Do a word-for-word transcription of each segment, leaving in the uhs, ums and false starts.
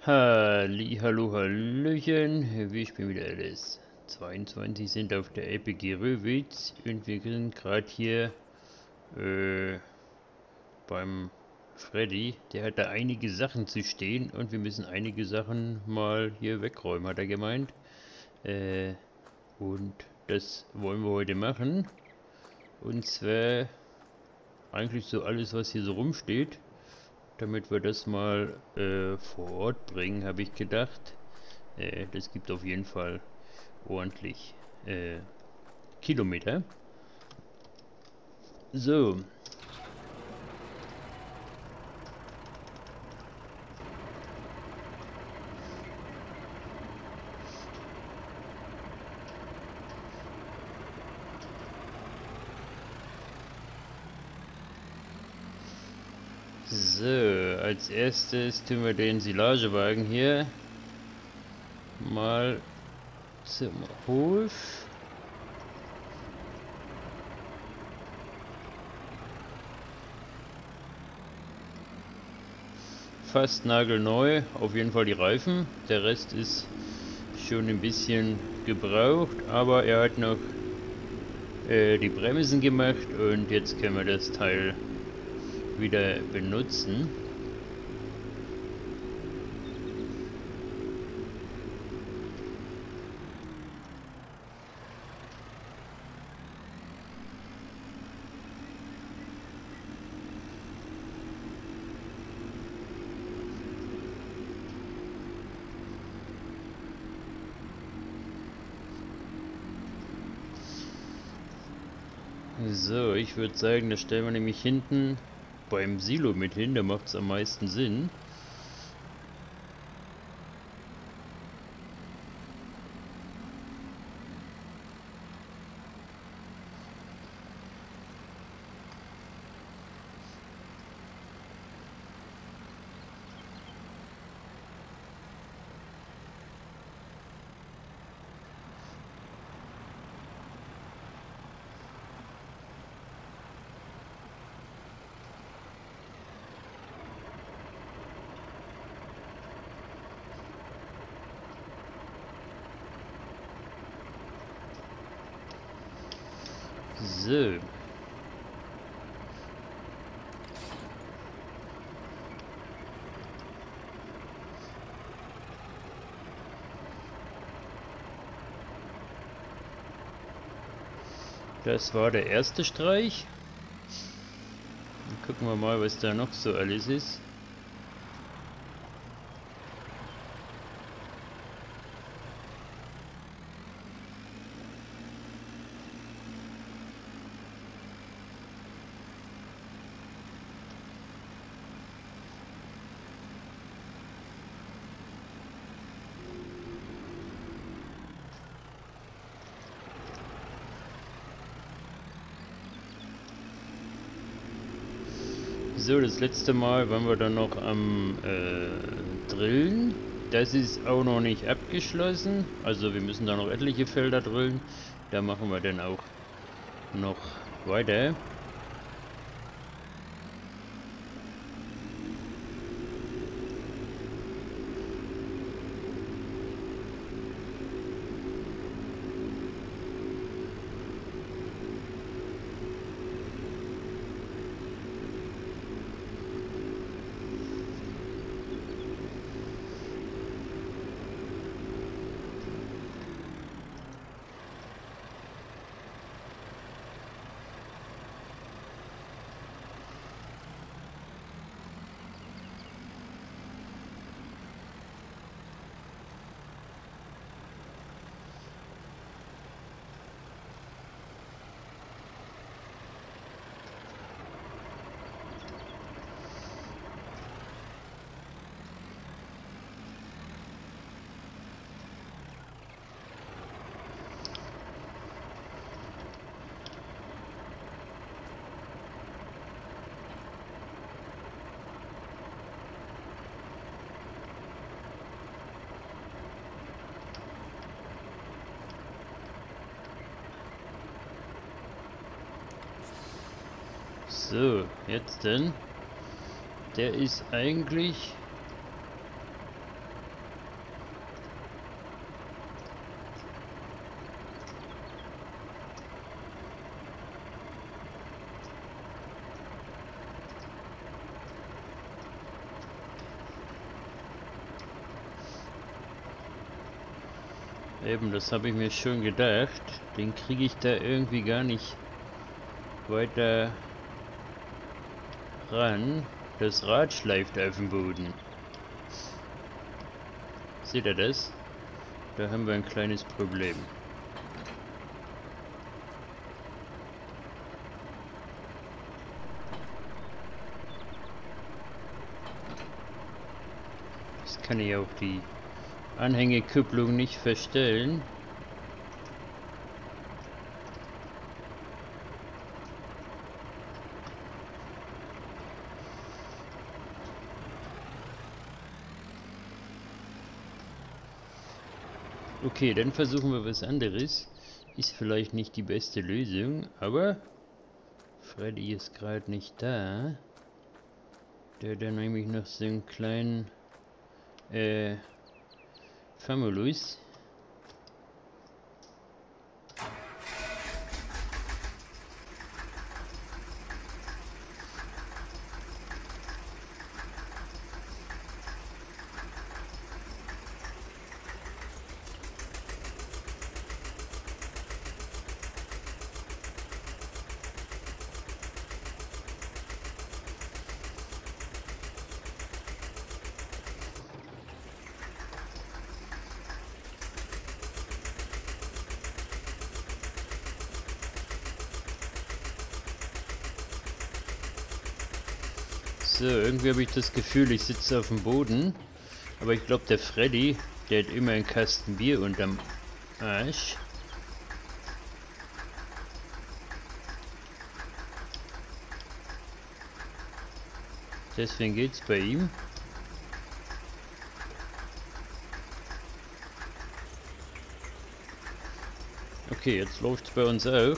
Halli, hallo, hallöchen, ich bin wieder Alice. zweiundzwanzig sind auf der Epic Geröwitz und wir sind gerade hier äh, beim Freddy. Der hat da einige Sachen zu stehen und wir müssen einige Sachen mal hier wegräumen, hat er gemeint. Äh, und das wollen wir heute machen. Und zwar eigentlich so alles, was hier so rumsteht. Damit wir das mal äh, vor Ort bringen, habe ich gedacht. Äh, das gibt auf jeden Fall ordentlich äh, Kilometer. So. So, als erstes tun wir den Silagewagen hier mal zum Hof. Fast nagelneu, auf jeden Fall die Reifen. Der Rest ist schon ein bisschen gebraucht, aber er hat noch äh, die Bremsen gemacht und jetzt können wir das Teil wieder benutzen. So, ich würde sagen, das stellen wir nämlich hinten beim Silo mit hin, da macht es am meisten Sinn. So. Das war der erste Streich. Dann gucken wir mal, was da noch so alles ist. So, das letzte Mal waren wir dann noch am äh, Drillen. Das ist auch noch nicht abgeschlossen. Also wir müssen da noch etliche Felder drillen. Da machen wir dann auch noch weiter. So, jetzt denn. Der ist eigentlich Eben, das habe ich mir schon gedacht. Den kriege ich da irgendwie gar nicht weiter ran. Das Rad schleift auf dem Boden. Seht ihr das? Da haben wir ein kleines Problem. Das kann ich auch die Anhängekupplung nicht verstellen. Okay, dann versuchen wir was anderes. Ist vielleicht nicht die beste Lösung, aber Freddy ist gerade nicht da. Der hat dann nämlich noch so einen kleinen äh, Famulus. So, irgendwie habe ich das Gefühl, ich sitze auf dem Boden. Aber ich glaube, der Freddy, der hat immer einen Kasten Bier unterm Arsch. Deswegen geht's bei ihm. Okay, jetzt läuft's bei uns auch.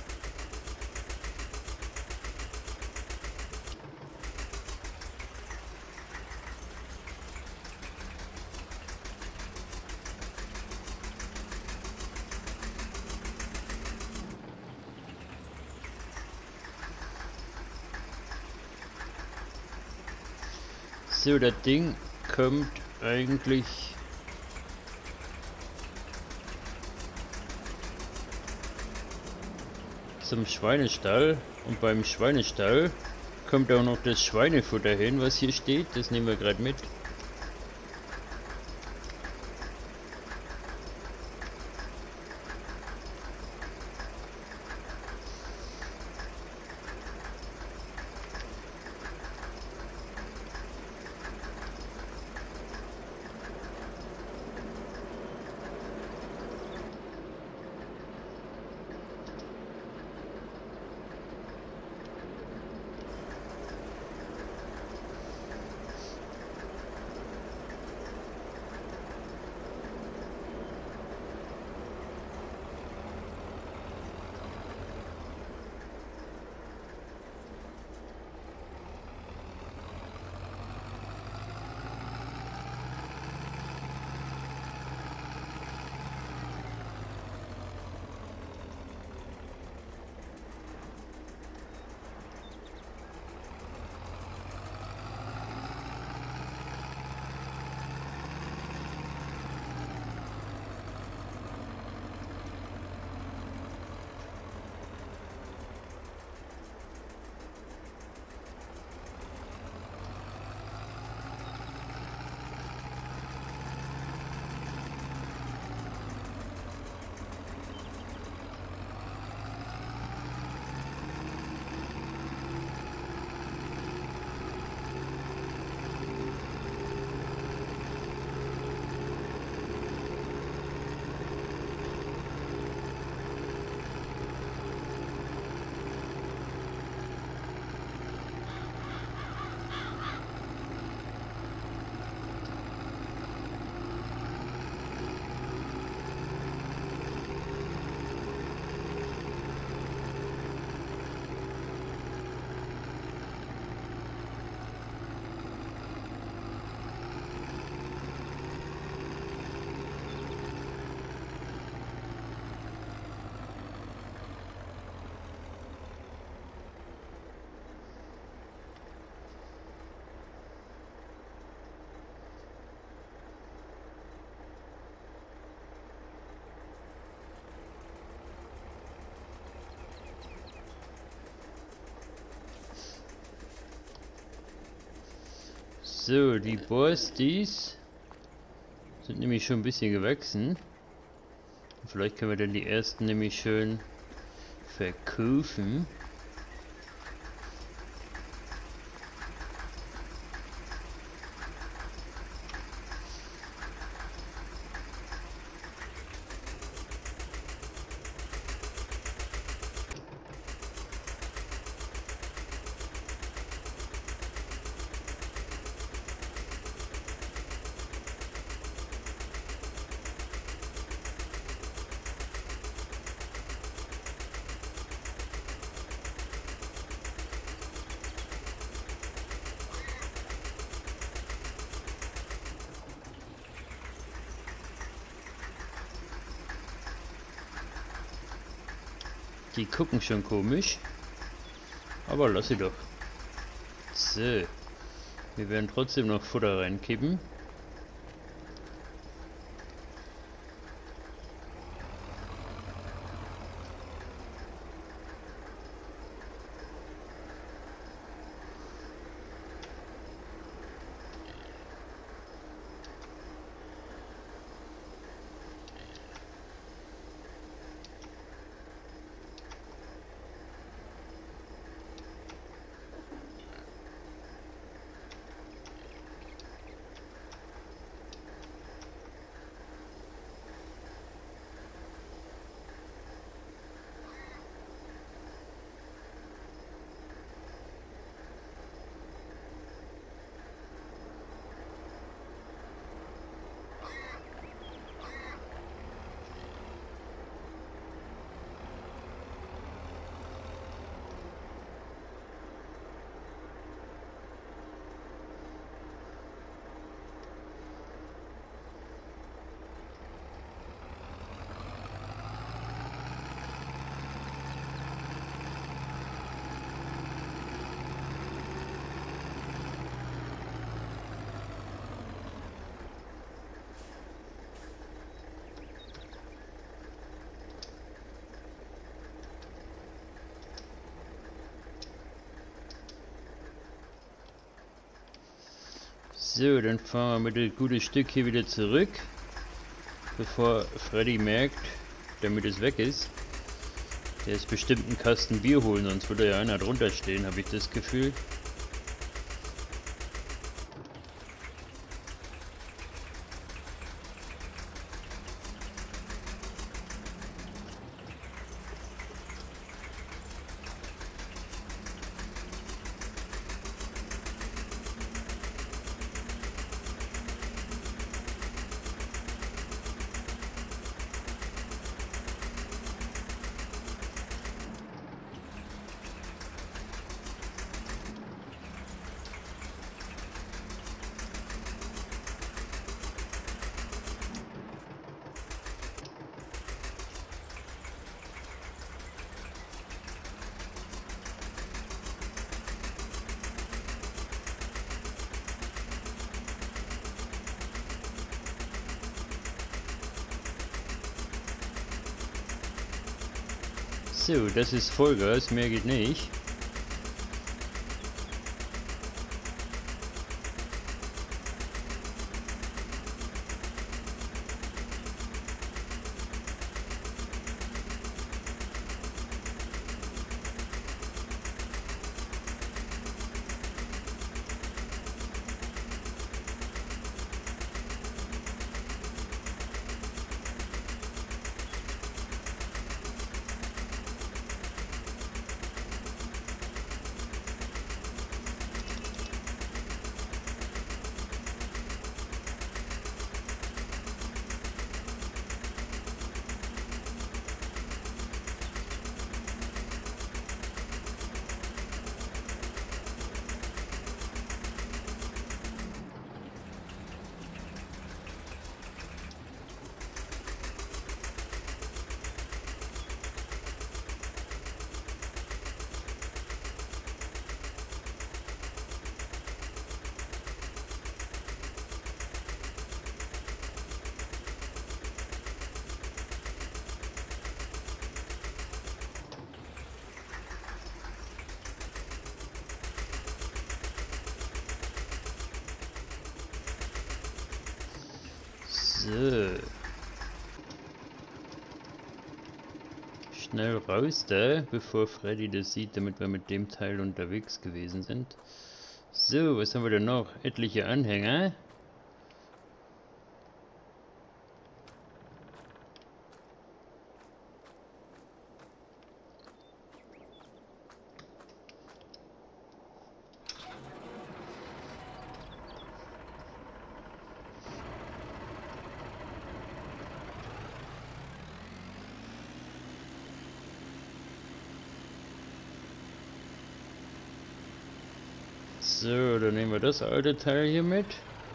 So, das Ding kommt eigentlich zum Schweinestall und beim Schweinestall kommt auch noch das Schweinefutter hin, was hier steht. Das nehmen wir gerade mit. So, die Borstis sind nämlich schon ein bisschen gewachsen. Vielleicht können wir dann die ersten nämlich schön verkaufen. Die gucken schon komisch. Aber lass sie doch. So. Wir werden trotzdem noch Futter reinkippen. So, dann fahren wir mit dem guten Stück hier wieder zurück, bevor Freddy merkt, damit es weg ist. Der ist bestimmt einen Kasten Bier holen, sonst würde ja einer drunter stehen, habe ich das Gefühl. So, das ist Vollgas, mehr geht nicht. So. Schnell raus da, bevor Freddy das sieht, damit wir mit dem Teil unterwegs gewesen sind. So, was haben wir denn noch? Etliche Anhänger. So, dann nehmen wir das alte Teil hier mit.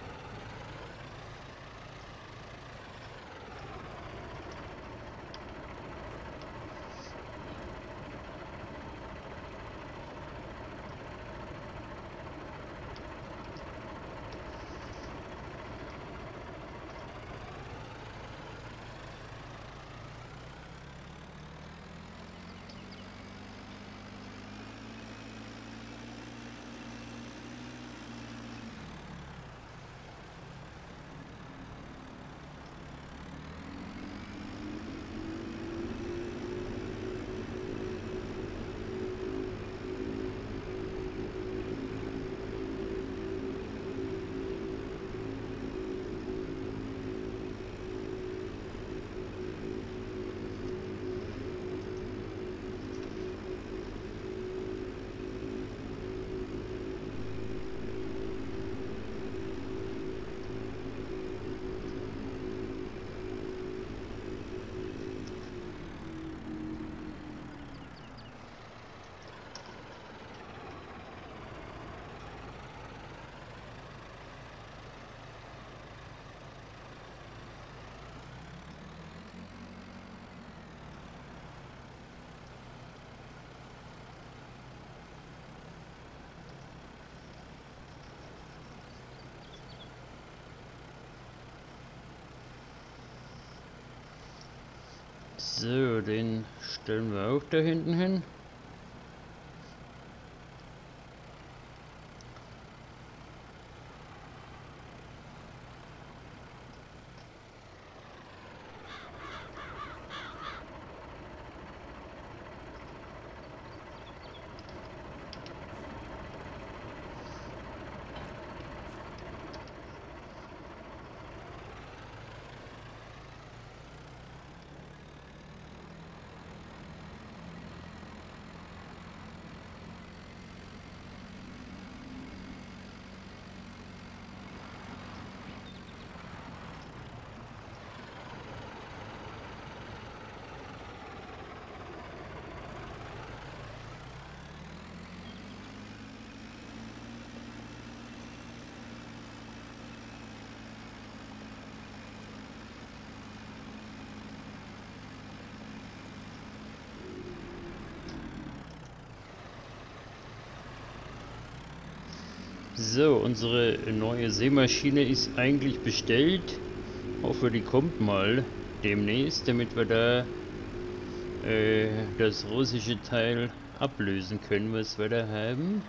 So, den stellen wir auch da hinten hin. So, unsere neue Sämaschine ist eigentlich bestellt. Hoffe, die kommt mal demnächst, damit wir da äh, das russische Teil ablösen können, was wir da haben.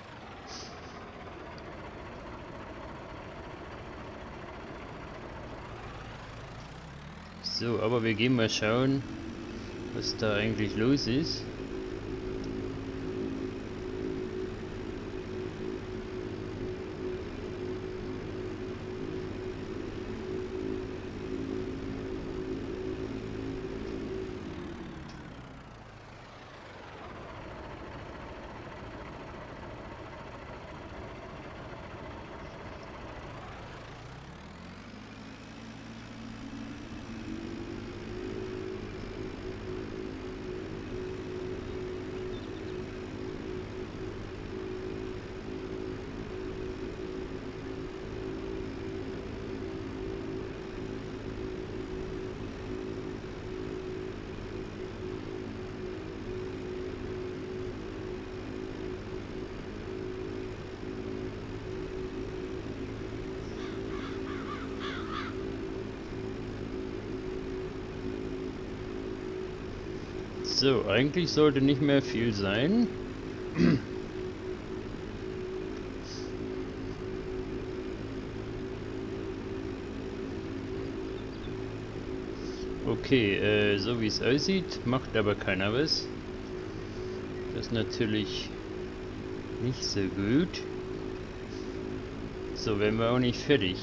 So, aber wir gehen mal schauen, was da eigentlich los ist. So, eigentlich sollte nicht mehr viel sein. Okay, äh, so wie es aussieht, macht aber keiner was. Das ist natürlich nicht so gut. So werden wir auch nicht fertig.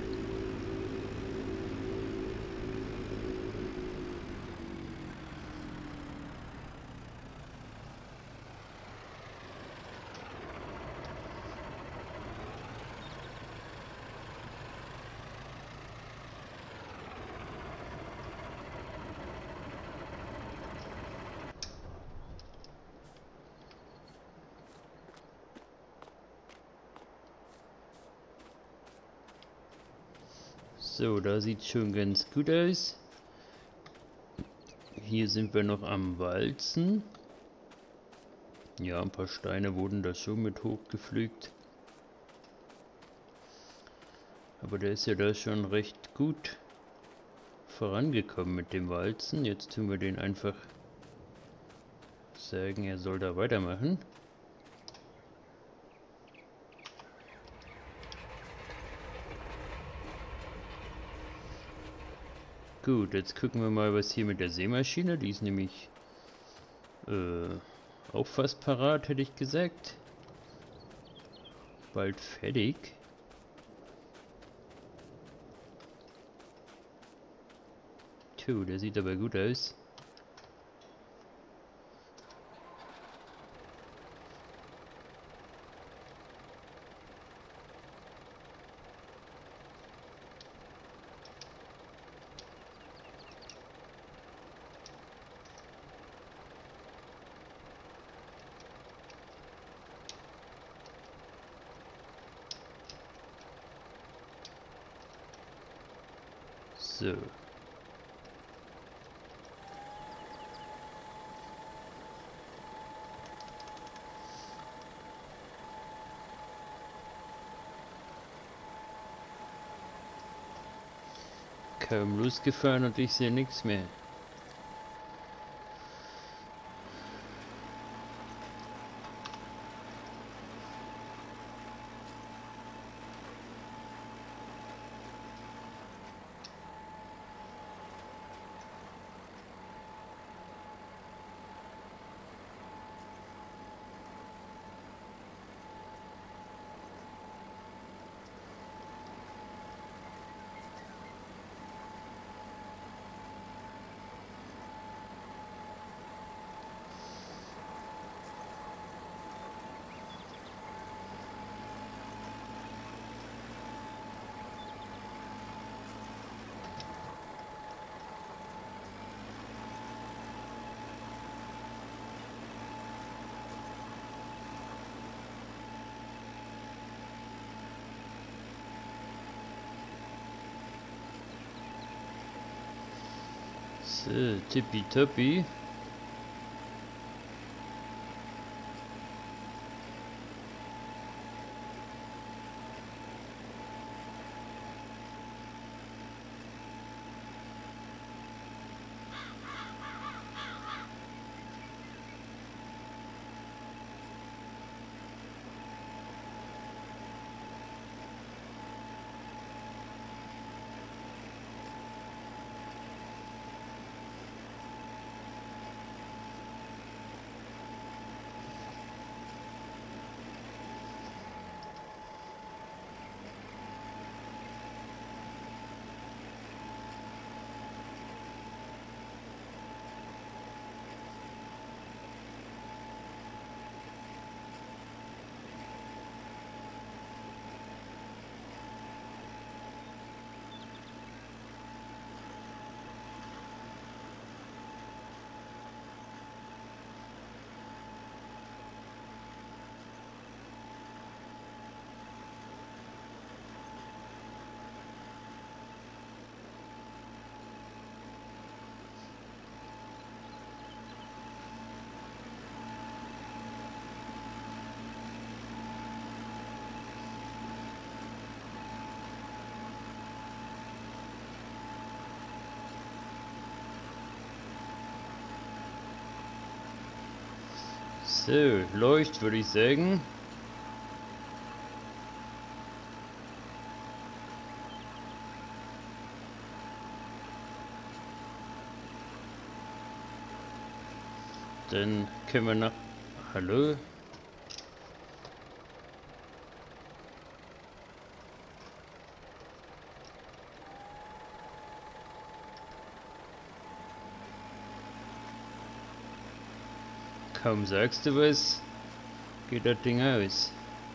So, da sieht schon ganz gut aus. Hier sind wir noch am Walzen. Ja, ein paar Steine wurden da schon mit hochgepflügt. Aber der ist ja da schon recht gut vorangekommen mit dem Walzen. Jetzt tun wir den einfach sagen, er soll da weitermachen. Gut, jetzt gucken wir mal, was hier mit der Sämaschine, die ist nämlich äh, auch fast parat, hätte ich gesagt. Bald fertig. Tja, der sieht aber gut aus. So. Kaum losgefahren und ich sehe nichts mehr. So, tippitoppi. So, läuft, würde ich sagen. Dann können wir noch... Hallo? Kaum sagst du was, geht das Ding aus.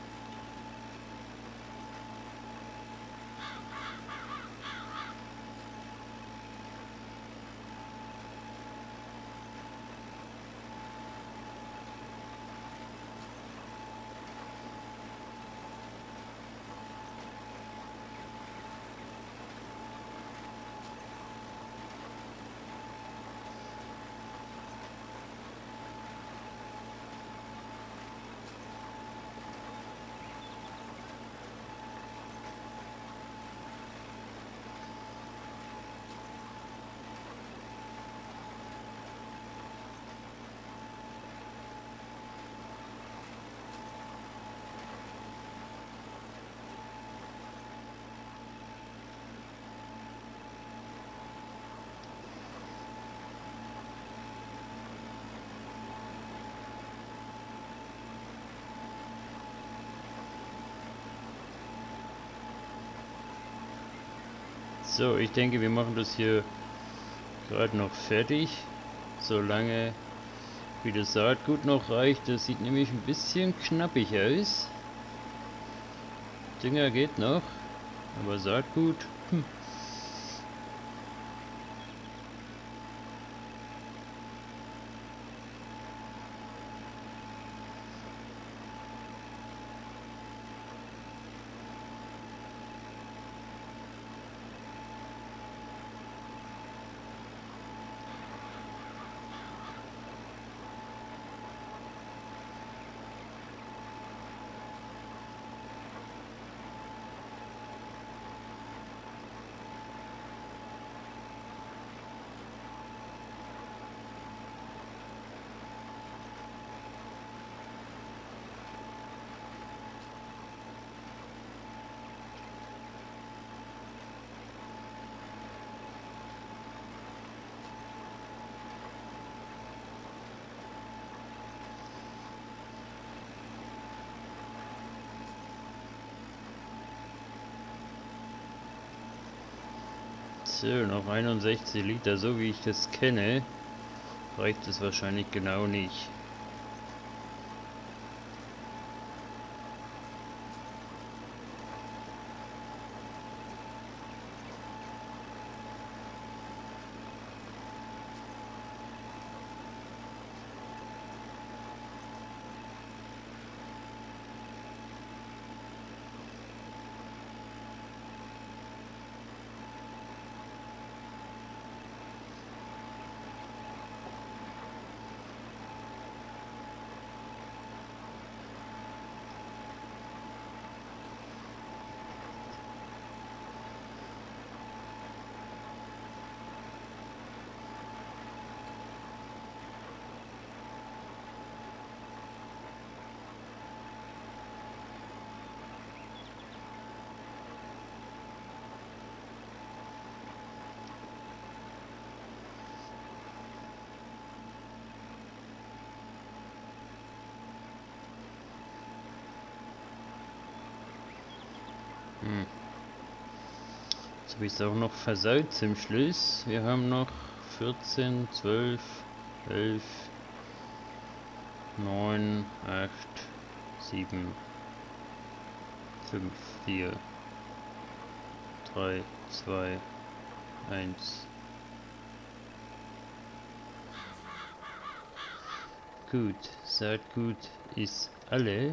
So, ich denke, wir machen das hier gerade noch fertig, solange wie das Saatgut noch reicht. Das sieht nämlich ein bisschen knappig aus. Dünger geht noch, aber Saatgut, hm. So, noch einundsechzig Liter, so wie ich das kenne, reicht es wahrscheinlich genau nicht. Hm. Jetzt habe ich es auch noch versaut zum Schluss. Wir haben noch vierzehn, zwölf, elf, neun, acht, sieben, fünf, vier, drei, zwei, eins. Gut, Saatgut ist alle.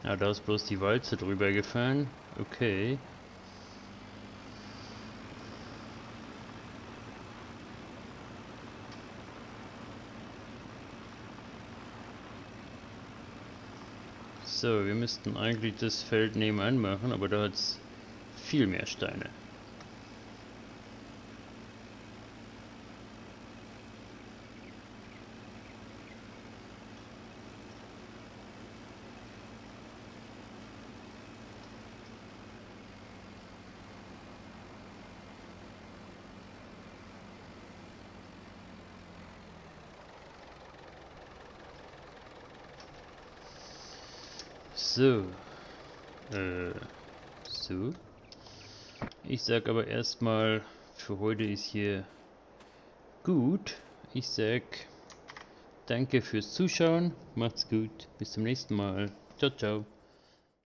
Ja, da ist bloß die Walze drüber gefahren. Okay. So, wir müssten eigentlich das Feld nebenan machen, aber da hat es viel mehr Steine. So. Äh, so. Ich sag aber erstmal, für heute ist hier gut. Ich sag danke fürs Zuschauen. Macht's gut. Bis zum nächsten Mal. Ciao, ciao.